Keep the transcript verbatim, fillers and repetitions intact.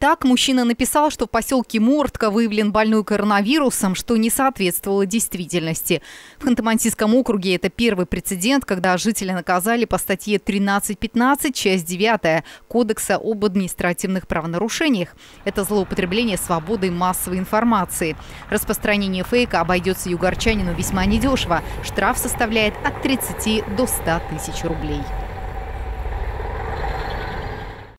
Так, мужчина написал, что в поселке Мортка выявлен больной коронавирусом, что не соответствовало действительности. В Ханты-Мансийском округе это первый прецедент, когда жителя наказали по статье тринадцать пятнадцать, часть девятая Кодекса об административных правонарушениях. Это злоупотребление свободой массовой информации. Распространение фейка обойдется югорчанину весьма недешево. Штраф составляет от тридцати до ста тысяч рублей.